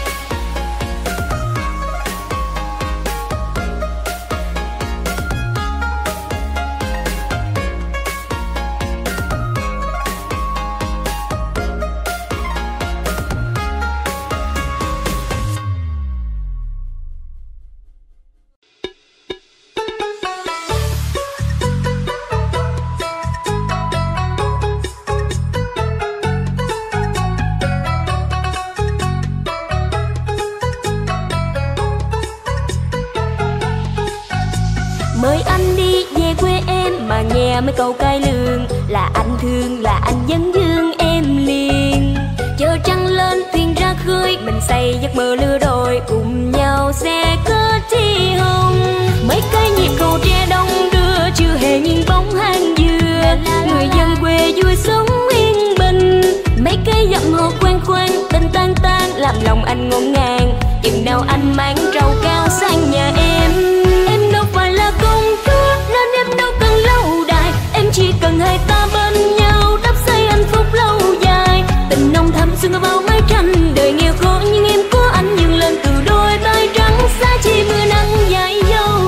Mời anh đi về quê em mà nghe mấy câu cay lường, là anh thương là anh dẫn dương em liền. Chờ trăng lên thuyền ra khơi, mình xây giấc mơ lừa đôi, cùng nhau sẽ có chi hồng. Mấy cây nhịp cầu tre đông đưa, chưa hề nhìn bóng hang dừa. Người dân quê vui sống yên bình, mấy cây dặm hồ quen quen, tình tan tan làm lòng anh ngổn ngang. Chừng nào anh mang trầu cao sang nhà em đâu phải là công chúa nên em đâu cần lâu đài. Em chỉ cần hai ta bên nhau đắp xây hạnh phúc lâu dài. Tình nồng thắm xuyên qua bao mái tranh, đời nghèo khó nhưng em có anh dừng lên từ đôi tay trắng, xa chi mưa nắng dãi dâu.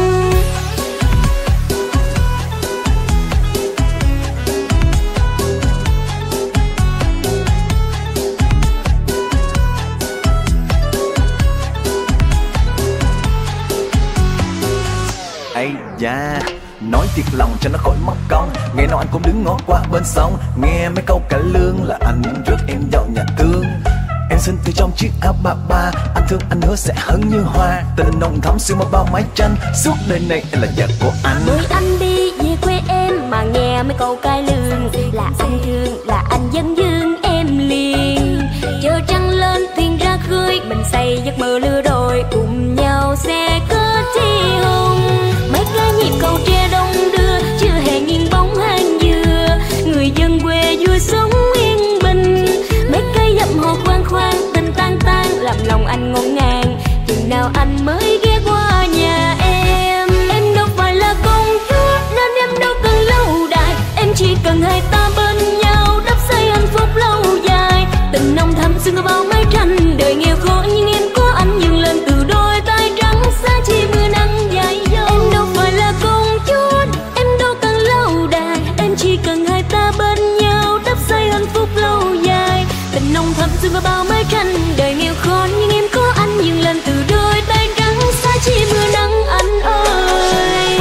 Ây da, nói thiệt lòng cho nó khỏi mất công. Nghe nói anh cũng đứng ngó qua bên sông, nghe mấy câu cải lương là anh rước em vào nhà thương. Em xin từ trong chiếc áo ba ba, anh thương anh hứa sẽ hân như hoa. Tình nồng thắm xuyên qua bao mái tranh, suốt đời này em là vợ của anh. Mời anh đi về quê em mà nghe mấy câu cay lường, là anh thương là anh dẫn dương em liền. Chờ trăng lên thuyền ra khơi, mình xây giấc mơ lừa đôi, cùng nhau sẽ có chi hồng. Mấy cái nhịp cầu tre đông đưa, chưa hề nghiêng bóng hang dừa. Người dân quê vui sống yên bình, mấy cây dặm hồ khoan khoan, tình tan tan làm lòng anh ngổn ngang. Chừng nào anh mới ghé qua nhà em đâu phải là công chúa nên em đâu cần lâu đài. Em chỉ cần hai ta bên nhau đắp xây hạnh phúc lâu dài. Tình nồng thắm xuyên qua bao mái tranh, đời nghèo khó nhưng em có anh dừng lên từ đôi tay trắng, xa chi mưa nắng dãi dâu. Em đâu phải là công chúa, em đâu cần lâu đài. Em chỉ cần hai ta bên nhau đắp xây hạnh phúc lâu dài. Tình nồng thắm xuyên qua bao mái tranh, đời nghèo khó nhưng em có anh dừng lên từ đôi tay trắng, xa chi mưa nắng anh ơi.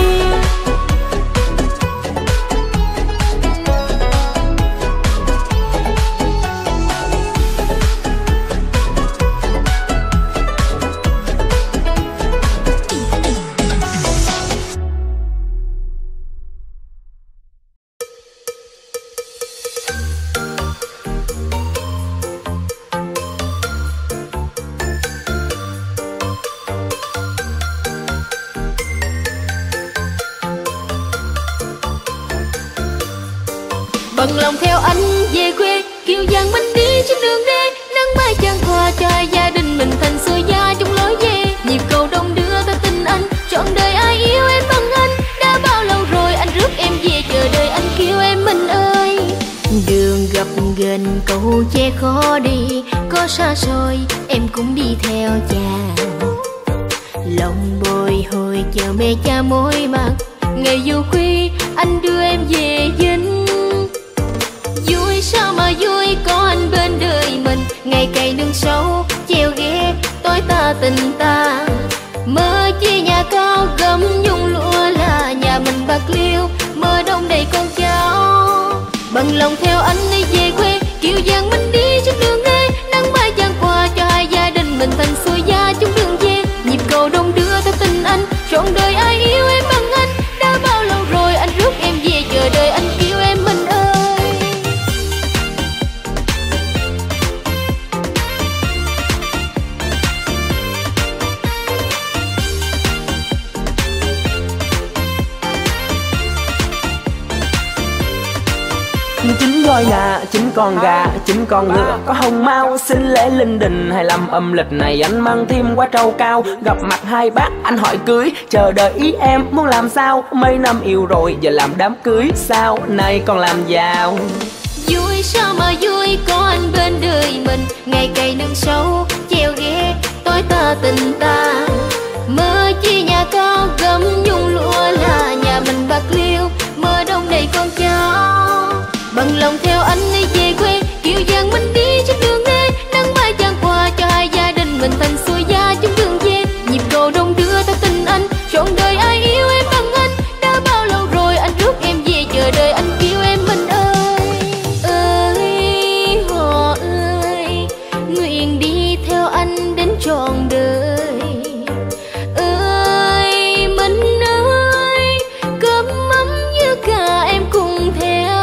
Bận lòng theo anh về quê, kiêu giang mình đi trên đường đê. Nắng mai chan hòa cho gia đình mình thành xưa gia chung lối về. Nhịp cầu đông đưa ta tin anh, trọn đời ai yêu em bằng anh. Đã bao lâu rồi anh rước em về, chờ đợi anh kêu em mình ơi. Đường gập ghềnh cầu tre khó đi, có xa xôi em cũng đi theo cha. Lòng bồi hồi chờ mẹ cha mối mặt, ngày dù khuya anh đưa em về dinh. Vui sao mà vui có anh bên đời mình, ngày cày nương sâu treo ghé tối ta tình ta. Mơ chia nhà cao gấm nhung lụa là nhà mình bạc liêu, mơ đông đầy con cháu. Bằng lòng theo anh đi về quê, kiêu giang mình đi trên đường đê. Nắng mai chan qua cho hai gia đình mình thành xuôi gia chung đường về. Nhịp cầu đông đưa theo tình anh, trọn đời ai yêu em bằng anh. Đã bao lâu rồi anh rước em về, chờ đợi anh kêu em mình ơi. Chín voi gà, chín con gà, chín con ngựa có hồng mau, xin lễ linh đình 25 âm lịch này anh mang thêm quả trâu cao. Gặp mặt hai bác anh hỏi cưới, chờ đợi ý em muốn làm sao. Mấy năm yêu rồi giờ làm đám cưới sao, nay còn làm giàu. Vui sao mà vui có anh bên đời mình, ngày cày nương sâu treo ghé tối ta tình ta. Mơ chi nhà cao gấm nhung lụa là nhà mình Bạc Liêu, mơ đông đầy con cháu. Bằng lòng theo anh đi về quê, kiều giang mình đi trên đường đê, nắng mai chan qua cho hai gia đình mình thành xuôi gia chung đường về. Nhịp cầu đông đưa theo tình anh, trọn đời ai yêu em bằng anh. Đã bao lâu rồi anh rước em về, chờ đợi anh kêu em mình ơi. Ơi họ ơi, nguyện đi theo anh đến trọn đời. Ơi mình ơi, cơm mắm như cả em cùng theo.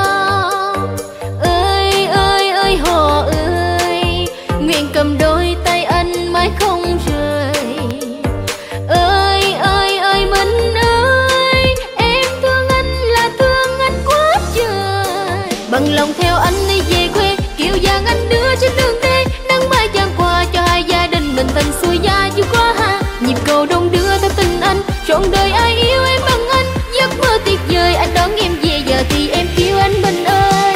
Ơi ơi ơi họ ơi, nguyện cầm đôi tay anh mãi không rời. Ơi ơi ơi mình ơi, em thương anh là thương anh quá trời. Bằng lòng theo anh đi về quê, kiều giang anh đưa trên đường đê, nắng mai chan qua cho hai gia đình mình thành xuôi gia chưa qua ha. Nhịp cầu đông đưa theo tình anh, trọn đời ai yêu em bằng anh. Giấc mơ tuyệt vời anh đón em về, giờ thì em kêu anh mình ơi.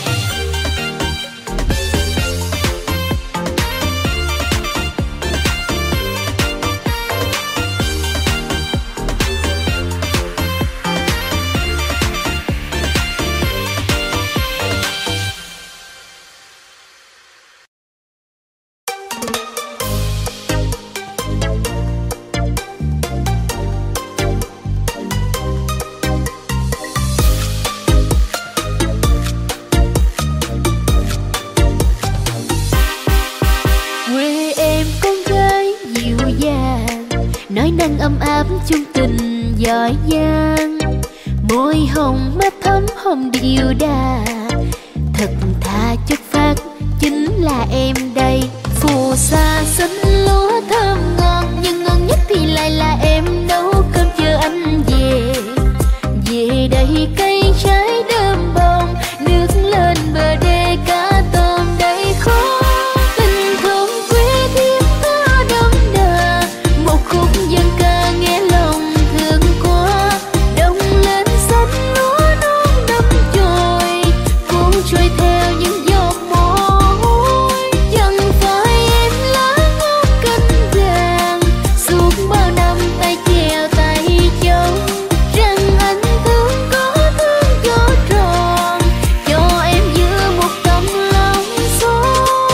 Quê em con gái dịu dàng, nói năng ấm áp chung tình giỏi giang. Môi hồng mắt thắm hồng điệu đà, thật thà chất phác chính là em đây. Phù sa xanh lúa thơm ngon, nhưng ngon nhất thì lại là em nấu cơm chờ anh về. Về đây cây trái đơm bông, nước lên bờ đê cá tôm đầy khô. Tình thương quê thiên ta đậm đà, một khúc dân ca nghe lòng thương quá. Đông lên xanh lúa non đâm chồi, cuốn trôi theo những giọt mồ hôi. Chẳng phải em lá ngón cánh vàng, suốt bao năm tay chèo tay chống. Rằng anh thương có tròn, cho em giữa một tấm lòng son.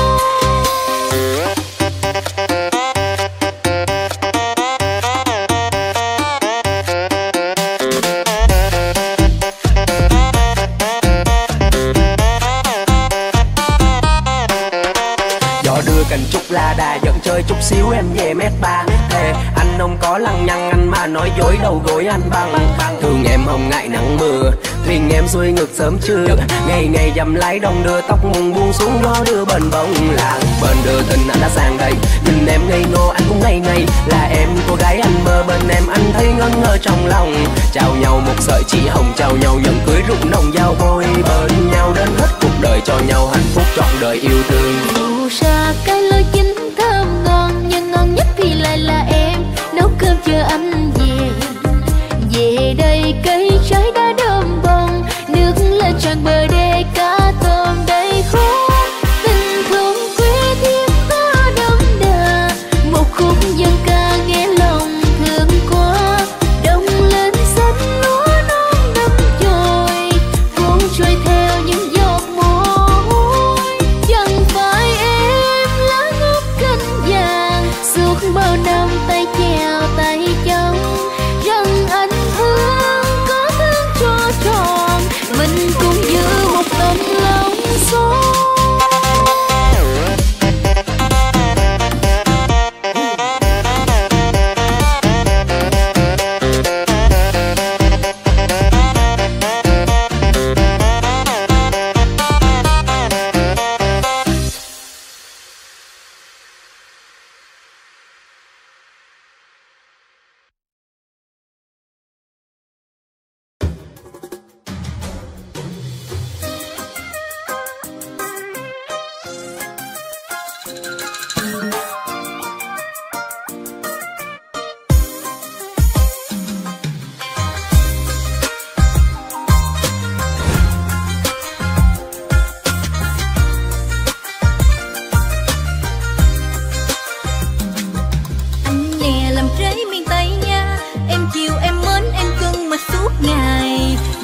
Gió đưa cành trúc la đà, dẫn chơi chút xíu em về mét ba. Thề anh không có lăng nhăng, anh mà nói dối đầu gối anh bằng. Thương em không ngại nắng mưa, thuyền em xuôi ngược sớm trưa. Ngày ngày dầm lái đông đưa tóc mùng buông xuống, gió đưa bên bông làng. Bên đưa tình anh đã sang đây, nhìn em ngây ngô anh cũng ngây ngây. Là em cô gái anh mơ, bên em anh thấy ngẩn ngơ trong lòng. Chào nhau một sợi chỉ hồng, chào nhau nhẫn cưới rụng nồng giao bôi. Bên nhau đến hết cuộc đời, cho nhau hạnh phúc trọn đời yêu thương. Phù sa cái lối chín thơm ngon, nhưng ngon nhất thì lại là em nấu cơm chờ anh về. Về đây cây trái đã đơm bông, nước lên tràn bờ đê cá tôm đầy khô. Tình thương quê thiên ta đậm đà, một khúc dân ca nghe lòng thương quá. Đông lên xanh lúa non đâm chồi, cuốn trôi theo những giọt mồ hôi. Chẳng phải em lá ngọc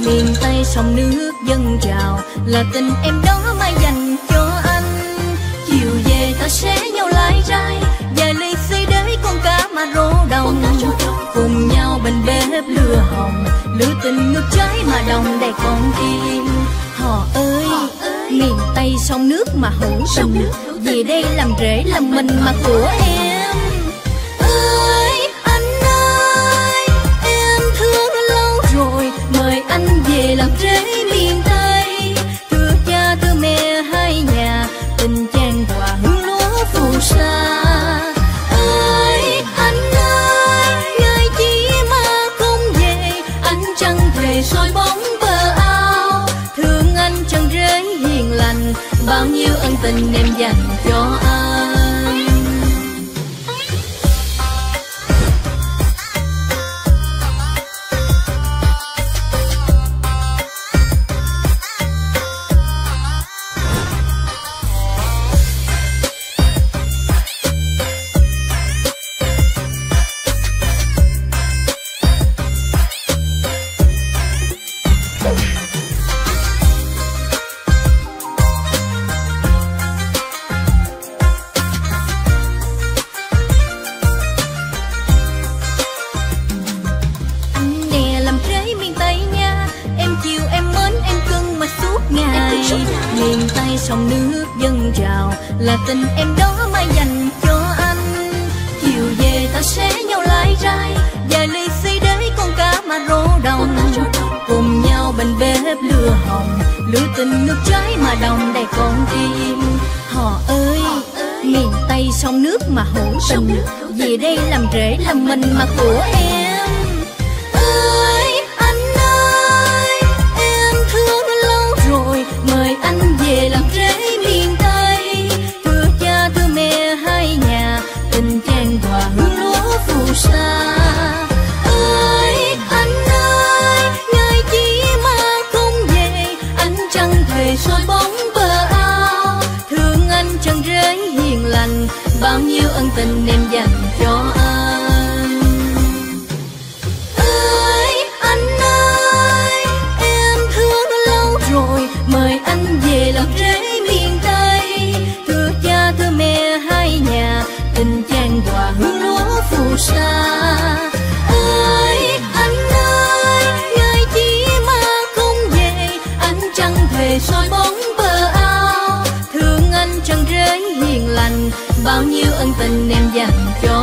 miền Tây sông nước dâng trào, là tình em đó mà dành cho anh. Chiều về ta sẽ nhau lái rai, vài ly xí để con cá mà rô đồng, cùng nhau bên bếp lửa hồng, lửa tình ngược trái mà đồng đầy con tim. Họ ơi, miền Tây sông nước mà hữu tình, về đây làm rễ làm mình mà của em. Ơi anh ơi, em thương lâu rồi, mời anh về làm rễ miền Tây. Thưa cha thưa mẹ hai nhà, tình chan hòa hương lúa phù sa. Ơi anh ơi, ngày chi mà không về, anh chẳng thể soi bóng bờ ao. Thương anh chẳng rễ hiền lành, bao nhiêu ân tình em dành cho anh. Miền Tây sông nước dâng trào, là tình em đó mà dành cho anh. Chiều về ta sẽ nhau lái rai, vài ly xí để con cá mà rô đồng, cùng nhau bên bếp lửa hồng, lửa tình ngược trái mà đồng đầy con tim. Họ ơi, miền Tây sông nước mà hữu tình, về đây làm rễ làm mình mà của em. Ơi anh ơi, em thương lâu rồi, mời anh về làm rễ miền Tây. Thưa cha thưa mẹ hai nhà, tình chan hòa hương lúa phù sa. Ơi anh ơi, ngày chi mà không về, anh chẳng thể soi bóng bờ ao. Thương anh chẳng rễ hiền lành, bao nhiêu ân tình em dành cho anh. Ơi anh ơi, em thương lâu rồi, mời anh về làm rễ miền Tây. Thưa cha thưa mẹ hai nhà, tình chan hòa hương lúa phù sa. Ơi anh ơi, ngày chi mà không về, anh chẳng thể soi bóng bờ ao. Thương anh chẳng rễ hiền lành, bao nhiêu ân tình em dành cho